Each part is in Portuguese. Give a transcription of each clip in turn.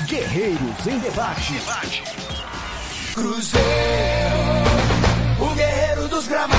Guerreiros em Debate. Cruzeiro, o guerreiro dos gramados.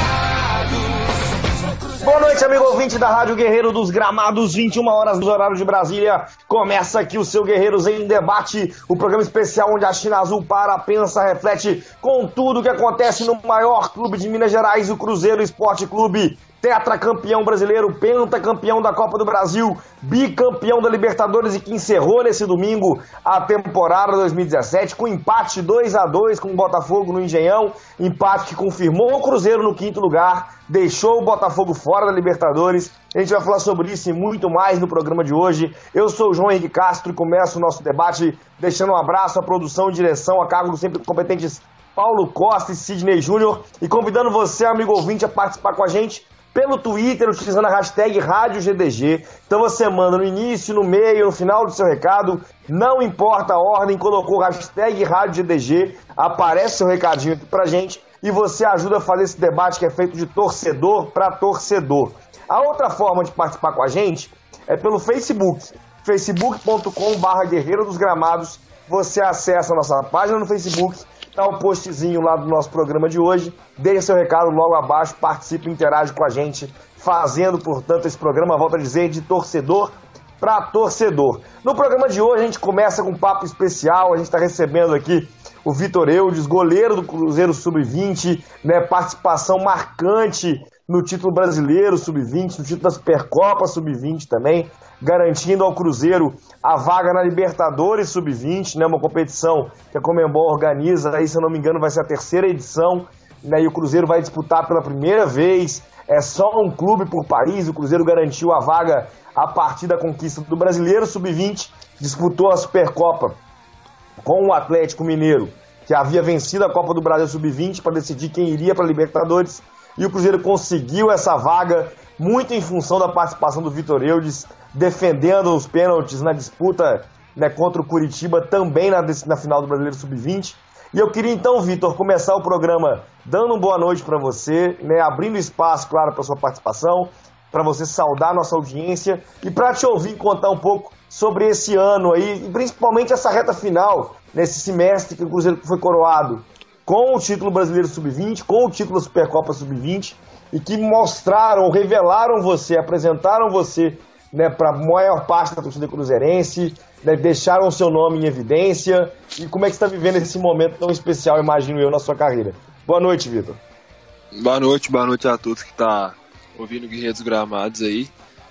Boa noite, amigo ouvinte da Rádio Guerreiro dos Gramados, 21 horas do horário de Brasília. Começa aqui o seu Guerreiros em Debate, o programa especial onde a China Azul para, pensa, reflete com tudo o que acontece no maior clube de Minas Gerais, o Cruzeiro Esporte Clube. Tetracampeão brasileiro, pentacampeão da Copa do Brasil, bicampeão da Libertadores e que encerrou nesse domingo a temporada 2017 com empate 2-2 com o Botafogo no Engenhão, empate que confirmou o Cruzeiro no quinto lugar, deixou o Botafogo fora da Libertadores. A gente vai falar sobre isso e muito mais no programa de hoje. Eu sou o João Henrique Castro e começo o nosso debate deixando um abraço à produção e direção a cargo dos sempre competentes Paulo Costa e Sidney Júnior e convidando você, amigo ouvinte, a participar com a gente pelo Twitter, utilizando a hashtag RádioGDG. Então você manda no início, no meio, no final do seu recado, não importa a ordem, colocou hashtag RádioGDG, aparece seu recadinho aqui pra gente e você ajuda a fazer esse debate que é feito de torcedor para torcedor. A outra forma de participar com a gente é pelo Facebook, facebook.com/Guerreiro dos Gramados. Você acessa a nossa página no Facebook, tá um postzinho lá do nosso programa de hoje, deixa seu recado logo abaixo, participe, interage com a gente, fazendo, portanto, esse programa, volto a dizer, de torcedor para torcedor. No programa de hoje a gente começa com um papo especial, a gente está recebendo aqui o Vitor Eudes, goleiro do Cruzeiro Sub-20, né, participação marcante no título brasileiro Sub-20, no título da Supercopa Sub-20 também, garantindo ao Cruzeiro a vaga na Libertadores Sub-20, né, uma competição que a Conmebol organiza, aí, se eu não me engano vai ser a terceira edição, né, e o Cruzeiro vai disputar pela primeira vez, é só um clube por país, o Cruzeiro garantiu a vaga a partir da conquista do Brasileiro Sub-20, disputou a Supercopa com o Atlético Mineiro, que havia vencido a Copa do Brasil Sub-20 para decidir quem iria para a Libertadores, e o Cruzeiro conseguiu essa vaga muito em função da participação do Vitor Eudes, defendendo os pênaltis na disputa, né, contra o Curitiba, também na final do Brasileiro Sub-20. E eu queria então, Vitor, começar o programa dando uma boa noite para você, né, abrindo espaço, claro, para sua participação, para você saudar a nossa audiência e para te ouvir contar um pouco sobre esse ano aí, e principalmente essa reta final, nesse semestre que o Cruzeiro foi coroado com o título Brasileiro Sub-20, com o título da Supercopa Sub-20, e que mostraram, revelaram você, apresentaram você, né, para a maior parte da torcida cruzeirense, né, deixaram o seu nome em evidência. E como é que você está vivendo esse momento tão especial, imagino eu, na sua carreira? Boa noite, Vitor. Boa noite a todos que estão ouvindo o Guerreiro dos Gramados aí.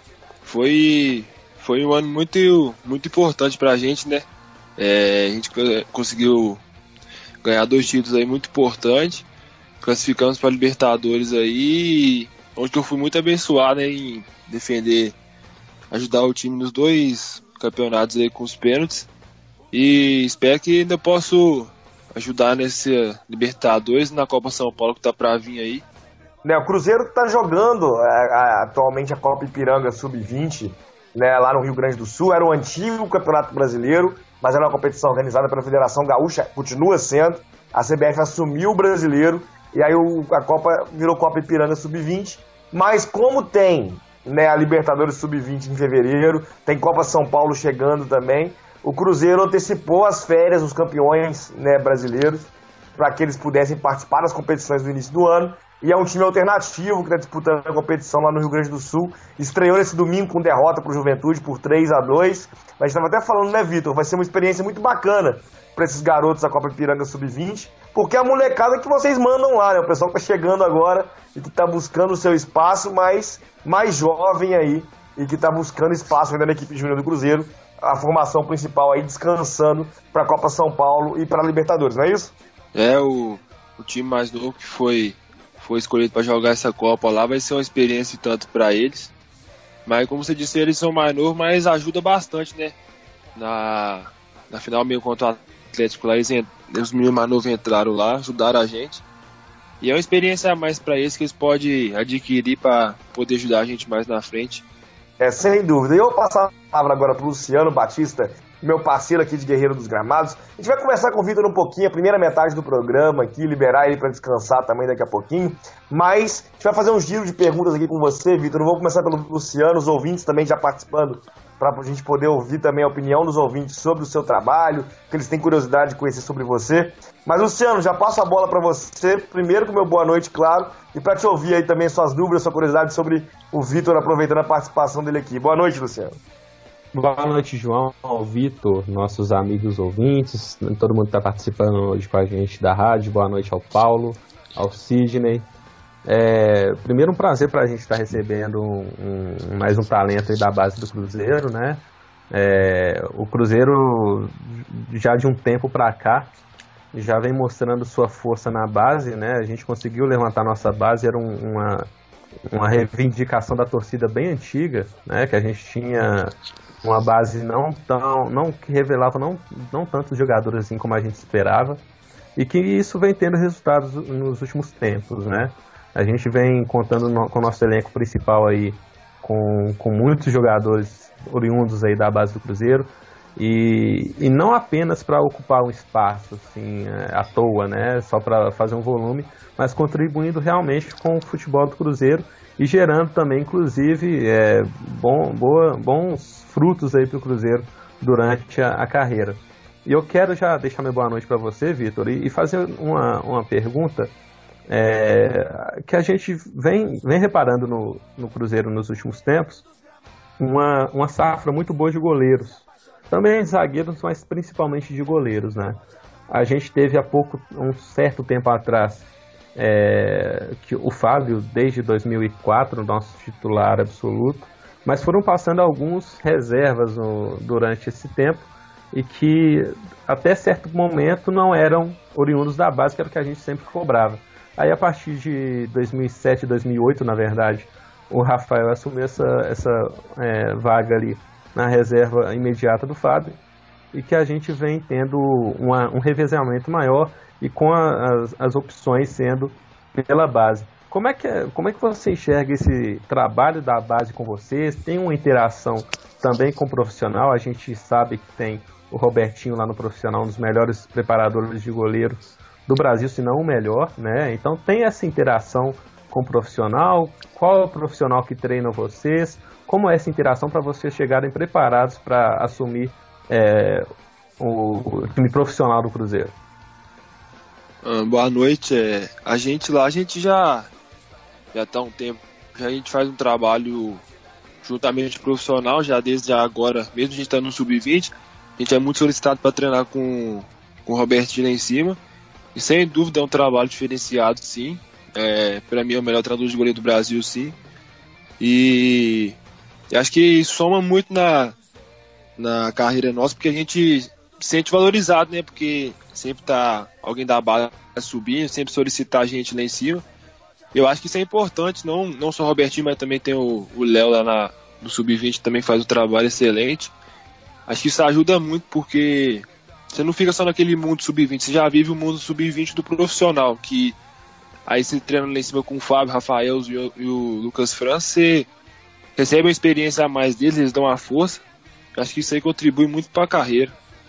Foi um ano muito importante para a gente, né? A gente conseguiu ganhar 2 títulos aí muito importantes, classificamos para a Libertadores aí, onde eu fui muito abençoado, né, em defender, ajudar o time nos 2 campeonatos aí com os pênaltis, e espero que ainda posso ajudar nesse Libertadores, na Copa São Paulo que tá para vir aí. Né, o Cruzeiro está jogando atualmente a Copa Ipiranga Sub-20, né, lá no Rio Grande do Sul. Era o antigo Campeonato Brasileiro, mas era uma competição organizada pela Federação Gaúcha, continua sendo. A CBF assumiu o brasileiro e aí a Copa virou Copa Ipiranga Sub-20. Mas como tem, né, a Libertadores Sub-20 em fevereiro, tem Copa São Paulo chegando também, o Cruzeiro antecipou as férias dos campeões, né, brasileiros para que eles pudessem participar das competições do início do ano. E é um time alternativo que está disputando a competição lá no Rio Grande do Sul. Estreou nesse domingo com derrota para o Juventude por 3-2. Mas a gente estava até falando, né, Vitor? Vai ser uma experiência muito bacana para esses garotos da Copa Ipiranga Sub-20, porque é a molecada que vocês mandam lá, né? O pessoal que está chegando agora e que está buscando o seu espaço, mas mais jovem aí e que está buscando espaço ainda na equipe júnior do Cruzeiro. A formação principal aí descansando para a Copa São Paulo e para a Libertadores, não é isso? O time mais novo que foi escolhido para jogar essa Copa lá, vai ser uma experiência tanto para eles, mas como você disse, eles são mais novos, mas ajuda bastante, né, na final meio contra o Atlético lá, os meninos mais novos entraram lá, ajudaram a gente, e é uma experiência a mais para eles que eles podem adquirir para poder ajudar a gente mais na frente. Sem dúvida. E eu vou passar a palavra agora para o Luciano Batista, meu parceiro aqui de Guerreiro dos Gramados. A gente vai conversar com o Vitor um pouquinho, a primeira metade do programa aqui, liberar ele para descansar também daqui a pouquinho. Mas a gente vai fazer um giro de perguntas aqui com você, Vitor. Eu vou começar pelo Luciano, os ouvintes também já participando para a gente poder ouvir também a opinião dos ouvintes sobre o seu trabalho, que eles têm curiosidade de conhecer sobre você. Mas, Luciano, já passo a bola para você, primeiro com o meu boa noite, claro, e para te ouvir aí também suas dúvidas, sua curiosidade sobre o Vitor, aproveitando a participação dele aqui. Boa noite, Luciano. Boa noite, João, ao Vitor, nossos amigos ouvintes, todo mundo que está participando hoje com a gente da rádio. Boa noite ao Paulo, ao Sidney. Primeiro, um prazer para a gente estar recebendo mais um talento aí da base do Cruzeiro, né? O Cruzeiro, já de um tempo para cá, já vem mostrando sua força na base, né? A gente conseguiu levantar nossa base, era uma reivindicação da torcida bem antiga, né? Que a gente tinha uma base não que revelava não tantos jogadores assim como a gente esperava, e que isso vem tendo resultados nos últimos tempos, né? A gente vem contando com o nosso elenco principal aí com muitos jogadores oriundos aí da base do Cruzeiro, e não apenas para ocupar um espaço assim à toa, né? Só para fazer um volume, mas contribuindo realmente com o futebol do Cruzeiro e gerando também, inclusive, bons frutos aí para o Cruzeiro durante a carreira. E eu quero já deixar minha boa noite para você, Vitor, e fazer uma pergunta que a gente vem reparando no Cruzeiro nos últimos tempos, uma safra muito boa de goleiros, também zagueiros, mas principalmente de goleiros, né? A gente teve um certo tempo atrás, que o Fábio, desde 2004, nosso titular absoluto, mas foram passando alguns reservas durante esse tempo e que até certo momento não eram oriundos da base, que era o que a gente sempre cobrava. Aí a partir de 2007, 2008, na verdade, o Rafael assumiu essa vaga ali na reserva imediata do Fábio, e que a gente vem tendo um revezamento maior e com as opções sendo pela base. Como é que você enxerga esse trabalho da base com vocês? Tem uma interação também com o profissional? A gente sabe que tem o Robertinho lá no profissional, um dos melhores preparadores de goleiro do Brasil, se não o melhor, né? Então tem essa interação com o profissional. Qual é o profissional que treina vocês? Como é essa interação para vocês chegarem preparados para assumir o time profissional do Cruzeiro? Boa noite. A gente já está há um tempo, a gente faz um trabalho juntamente profissional, já desde agora, mesmo a gente estando no Sub-20, a gente é muito solicitado para treinar com o Robertinho lá em cima, e sem dúvida é um trabalho diferenciado, sim. Para mim é o melhor treinador de goleiro do Brasil, sim. E acho que isso soma muito na carreira nossa, porque a gente se sente valorizado, né? Porque sempre tá alguém da base subindo, sempre solicitar a gente lá em cima. Eu acho que isso é importante, não só o Robertinho, mas também tem o Léo lá no Sub-20, também faz um trabalho excelente. Acho que isso ajuda muito, porque você não fica só naquele mundo Sub-20, você já vive o mundo Sub-20 do profissional, que aí você treina lá em cima com o Fábio, Rafael e o Lucas França, você recebe uma experiência a mais deles, eles dão uma força. Acho que isso aí contribui muito para a carreira.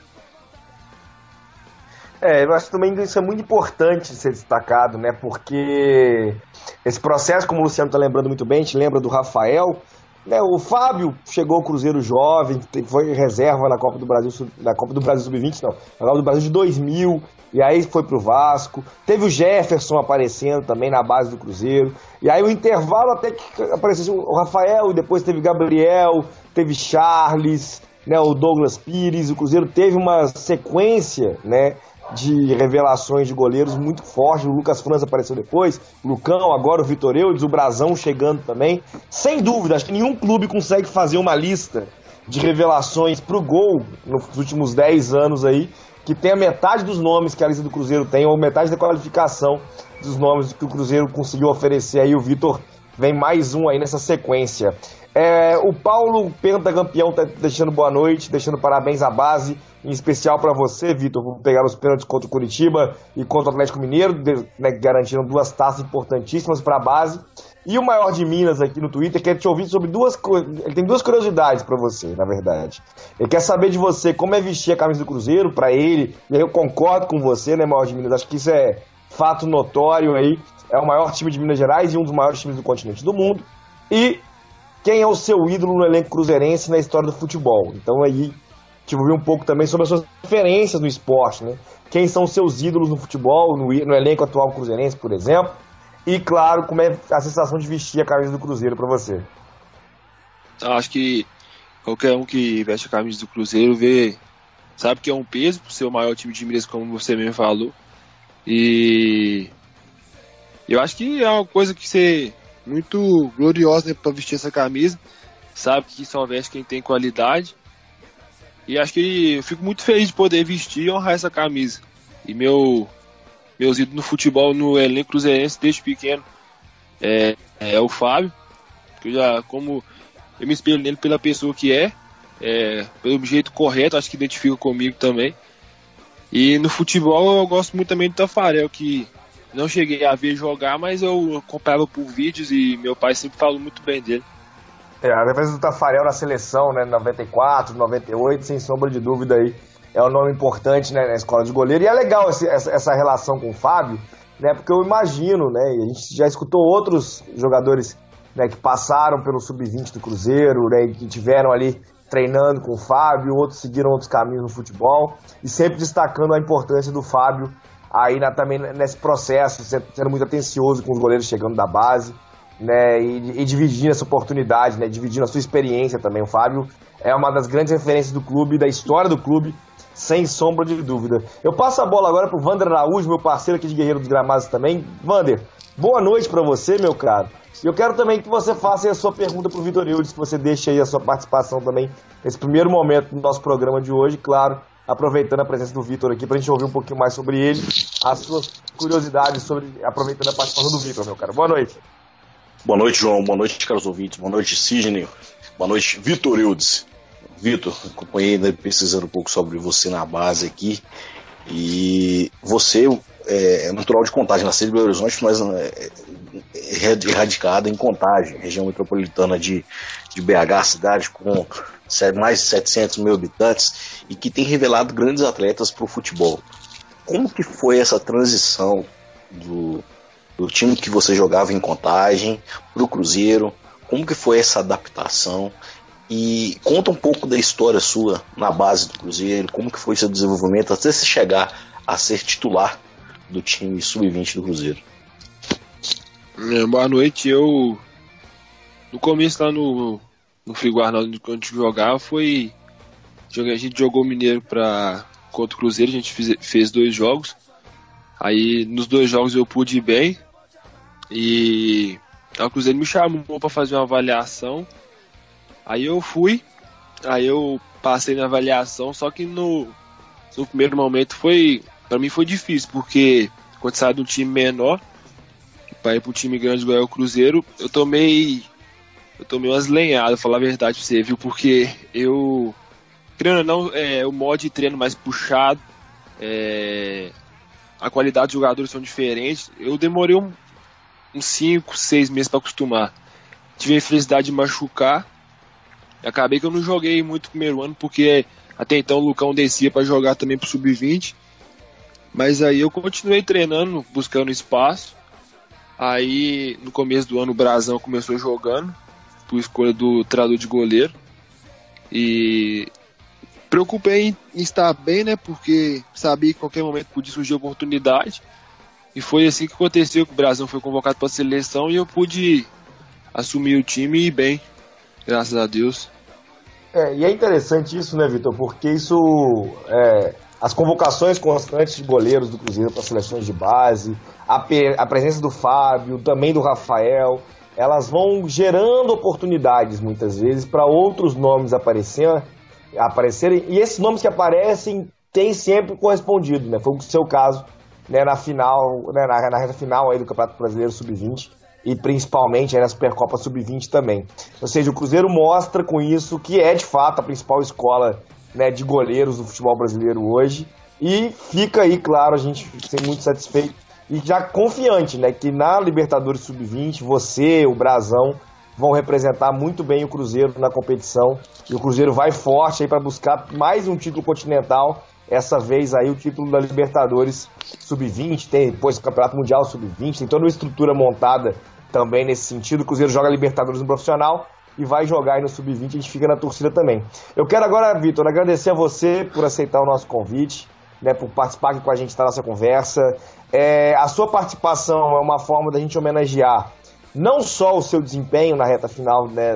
Eu acho também que isso é muito importante ser destacado, né? Porque esse processo, como o Luciano está lembrando muito bem, a gente lembra do Rafael, né? O Fábio chegou ao Cruzeiro jovem, foi reserva na Copa do Brasil Sub-20, na Copa do Brasil de 2000, e aí foi pro Vasco. Teve o Jefferson aparecendo também na base do Cruzeiro, e aí o intervalo até que apareceu o Rafael, e depois teve Gabriel, teve Charles, né? O Douglas Pires. O Cruzeiro teve uma sequência, né, de revelações de goleiros muito forte. O Lucas França apareceu depois, o Lucão, agora o Vitor Eudes, o Brazão chegando também. Sem dúvida, acho que nenhum clube consegue fazer uma lista de revelações pro gol nos últimos 10 anos aí, que tenha metade dos nomes que a lista do Cruzeiro tem, ou metade da qualificação dos nomes que o Cruzeiro conseguiu oferecer aí. O Vitor vem mais um aí nessa sequência. O Paulo, pentacampeão, tá deixando boa noite, deixando parabéns à base, em especial para você, Vitor, por pegar os pênaltis contra o Curitiba e contra o Atlético Mineiro, né, garantindo 2 taças importantíssimas para a base. E o Maior de Minas aqui no Twitter quer te ouvir sobre ele tem 2 curiosidades para você, na verdade. Ele quer saber de você como é vestir a camisa do Cruzeiro para ele, e aí eu concordo com você, né, Maior de Minas, acho que isso é fato notório aí, é o maior time de Minas Gerais e um dos maiores times do continente do mundo. E quem é o seu ídolo no elenco cruzeirense na história do futebol. Então aí, tipo, vi um pouco também sobre as suas referências no esporte, né? Quem são os seus ídolos no futebol, no elenco atual cruzeirense, por exemplo. E, claro, como é a sensação de vestir a camisa do Cruzeiro para você. Acho que qualquer um que veste a camisa do Cruzeiro sabe que é um peso por ser o maior time de Minas, como você mesmo falou. E eu acho que é uma coisa que ser muito gloriosa, né, para vestir essa camisa. Sabe que só veste quem tem qualidade. E acho que eu fico muito feliz de poder vestir e honrar essa camisa. E meus ídolos no futebol, no elenco cruzeirense desde pequeno, é o Fábio. Que como eu me espelho nele pela pessoa que pelo jeito correto, acho que identifica comigo também. E no futebol eu gosto muito também do Tafarel, que não cheguei a ver jogar, mas eu acompanhava por vídeos e meu pai sempre falou muito bem dele. A defesa do Tafarel na seleção, né, 94, 98, sem sombra de dúvida aí, é um nome importante, né, na escola de goleiro. E é legal essa relação com o Fábio, né, porque eu imagino, né, e a gente já escutou outros jogadores, né, que passaram pelo Sub-20 do Cruzeiro, né, que tiveram ali treinando com o Fábio, outros seguiram outros caminhos no futebol, e sempre destacando a importância do Fábio aí também nesse processo, sendo muito atencioso com os goleiros chegando da base, né, e dividindo essa oportunidade, né, dividindo a sua experiência também. O Fábio é uma das grandes referências do clube, da história do clube, sem sombra de dúvida. Eu passo a bola agora pro Wander Araújo, meu parceiro aqui de Guerreiro dos Gramados também. Wander, boa noite para você, meu caro. E eu quero também que você faça aí a sua pergunta pro Vitor Eudes, que você deixe aí a sua participação também nesse primeiro momento do nosso programa de hoje, claro, aproveitando a presença do Vitor aqui pra gente ouvir um pouquinho mais sobre ele, as suas curiosidades aproveitando a participação do Vitor, meu cara. Boa noite. Boa noite, João. Boa noite, caros ouvintes. Boa noite, Sidney. Boa noite, Vitor Eudes. Vitor, acompanhei, né, pesquisando um pouco sobre você na base aqui. E você é natural de Contagem, nasceu de Belo Horizonte, mas é radicado em Contagem, região metropolitana de BH, cidade com mais de 700 mil habitantes e que tem revelado grandes atletas para o futebol. Como que foi essa transição do time que você jogava em Contagem para o Cruzeiro? Como que foi essa adaptação? E conta um pouco da história sua na base do Cruzeiro, como que foi seu desenvolvimento até você chegar a ser titular do time Sub-20 do Cruzeiro. Boa noite. No começo lá no Frigo Arnaldo, quando a gente jogava, a gente jogou o Mineiro contra o Cruzeiro, a gente fez 2 jogos. Aí nos 2 jogos eu pude ir bem e o Cruzeiro me chamou para fazer uma avaliação. Aí eu fui, eu passei na avaliação, só que no primeiro momento para mim foi difícil, porque quando sai de um time menor para ir para um time grande igual é o Cruzeiro, eu tomei umas lenhadas, vou falar a verdade pra você, viu? Porque querendo ou não, o modo de treino mais puxado, a qualidade dos jogadores são diferentes. Eu demorei uns 5, 6 meses para acostumar. Tive a infelicidade de machucar. Acabei que eu não joguei muito no primeiro ano, porque até então o Lucão descia para jogar também pro Sub-20. Mas aí eu continuei treinando, buscando espaço. Aí no começo do ano o Brazão começou jogando, por escolha do treinador de goleiro. E preocupei em estar bem, né? Porque sabia que em qualquer momento podia surgir oportunidade. E foi assim que aconteceu, que o Brazão foi convocado para a seleção e eu pude assumir o time e ir bem, graças a Deus. E é interessante isso, né, Vitor? Porque isso, as convocações constantes de goleiros do Cruzeiro para seleções de base, a presença do Fábio, também do Rafael, elas vão gerando oportunidades muitas vezes para outros nomes aparecerem, e esses nomes que aparecem têm sempre correspondido, né? Foi o seu caso, né, na final, né, na reta final aí do Campeonato Brasileiro Sub-20 e principalmente aí na Supercopa Sub-20 também. Ou seja, o Cruzeiro mostra com isso que é de fato a principal escola, né, de goleiros do futebol brasileiro hoje, e fica aí, claro, a gente fica muito satisfeito e já confiante, né, que na Libertadores Sub-20 você, o Brazão, vão representar muito bem o Cruzeiro na competição, e o Cruzeiro vai forte aí para buscar mais um título continental, essa vez aí o título da Libertadores Sub-20, tem depois o Campeonato Mundial Sub-20, tem toda uma estrutura montada também nesse sentido. O Cruzeiro joga Libertadores no profissional e vai jogar aí no Sub-20, a gente fica na torcida também. Eu quero agora, Vitor, agradecer a você por aceitar o nosso convite, né, por participar aqui com a gente da nossa conversa. A sua participação é uma forma da gente homenagear não só o seu desempenho na reta final, né,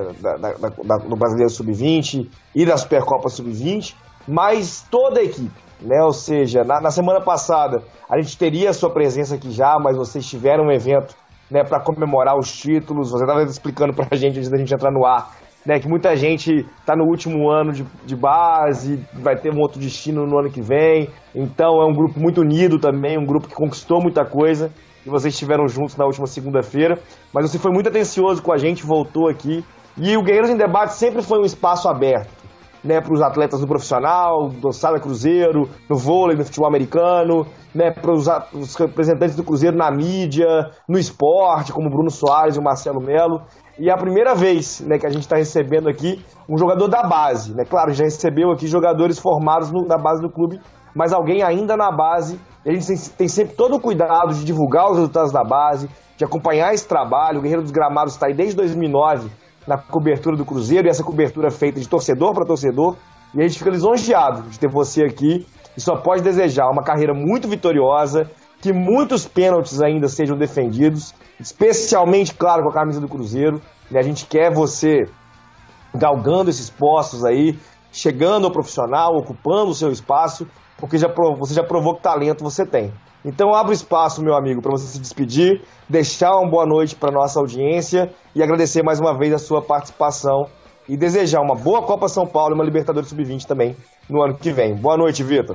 do Brasileiro Sub-20 e da Supercopa Sub-20, mas toda a equipe, né? Ou seja, na semana passada a gente teria a sua presença aqui já, mas vocês tiveram um evento, né, para comemorar os títulos. Você estava explicando para a gente, antes da gente entrar no ar, né, que muita gente está no último ano de base, vai ter um outro destino no ano que vem, então é um grupo muito unido também, um grupo que conquistou muita coisa, e vocês estiveram juntos na última segunda-feira, mas você foi muito atencioso com a gente, voltou aqui, e o Guerreiros em Debate sempre foi um espaço aberto, né, para os atletas do profissional, do Sala Cruzeiro, no vôlei, no futebol americano, né, para os representantes do Cruzeiro na mídia, no esporte, como o Bruno Soares e o Marcelo Melo. E é a primeira vez, né, que a gente está recebendo aqui um jogador da base, né? Claro, já recebeu aqui jogadores formados na base do clube, mas alguém ainda na base. E a gente tem sempre todo o cuidado de divulgar os resultados da base, de acompanhar esse trabalho. O Guerreiro dos Gramados está aí desde 2009 na cobertura do Cruzeiro, e essa cobertura é feita de torcedor para torcedor. E a gente fica lisonjeado de ter você aqui, e só pode desejar uma carreira muito vitoriosa, que muitos pênaltis ainda sejam defendidos, especialmente, claro, com a camisa do Cruzeiro. E a gente quer você galgando esses postos aí, chegando ao profissional, ocupando o seu espaço, porque você já provou que talento você tem. Então abro espaço, meu amigo, para você se despedir, deixar uma boa noite para nossa audiência e agradecer mais uma vez a sua participação e desejar uma boa Copa São Paulo e uma Libertadores Sub-20 também no ano que vem. Boa noite, Vitor.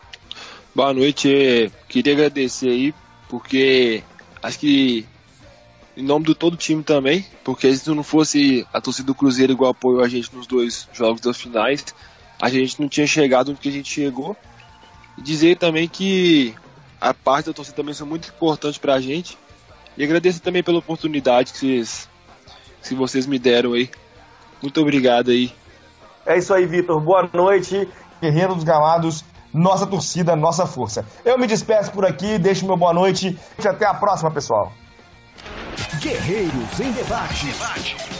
Boa noite, queria agradecer aí, porque acho que em nome de todo o time também, porque se não fosse a torcida do Cruzeiro igual apoiou a gente nos 2 jogos das finais, a gente não tinha chegado onde que a gente chegou. E dizer também que a parte da torcida também são muito importante pra gente, e agradecer também pela oportunidade que vocês me deram aí. Muito obrigado aí. É isso aí, Vitor. Boa noite, Guerreiros dos Gramados. Nossa torcida, nossa força. Eu me despeço por aqui, deixo meu boa noite e até a próxima, pessoal. Guerreiros em Debate.